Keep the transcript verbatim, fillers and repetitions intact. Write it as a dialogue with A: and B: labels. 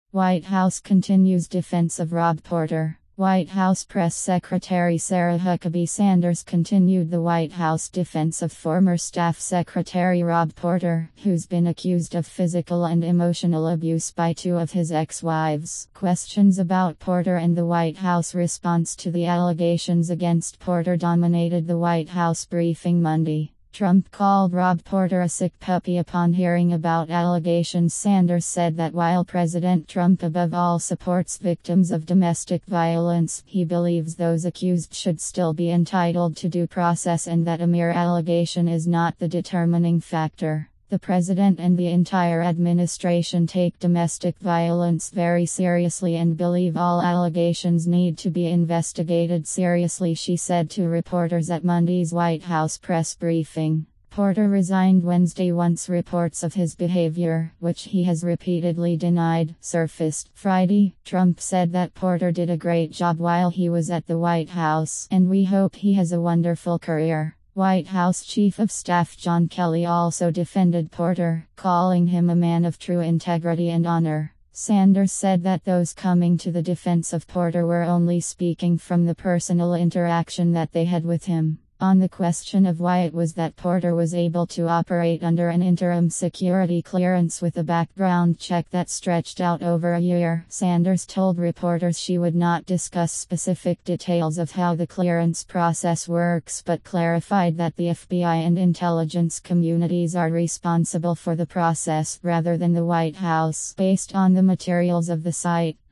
A: White House continues defense of Rob Porter. White House Press Secretary Sarah Huckabee Sanders continued the White House defense of former Staff Secretary Rob Porter, who's been accused of physical and emotional abuse by two of his ex-wives. Questions about Porter and the White House response to the allegations against Porter dominated the White House briefing Monday. Trump called Rob Porter a sick puppy upon hearing about allegations. Sanders said that while President Trump above all supports victims of domestic violence, he believes those accused should still be entitled to due process and that a mere allegation is not the determining factor. The president and the entire administration take domestic violence very seriously and believe all allegations need to be investigated seriously, she said to reporters at Monday's White House press briefing. Porter resigned Wednesday once reports of his behavior, which he has repeatedly denied, surfaced. Friday, Trump said that Porter did a great job while he was at the White House, and we hope he has a wonderful career. White House Chief of Staff John Kelly also defended Porter, calling him a man of true integrity and honor. Sanders said that those coming to the defense of Porter were only speaking from the personal interaction that they had with him. On the question of why it was that Porter was able to operate under an interim security clearance with a background check that stretched out over a year, Sanders told reporters she would not discuss specific details of how the clearance process works, but clarified that the F B I and intelligence communities are responsible for the process rather than the White House. Based on the materials of the site,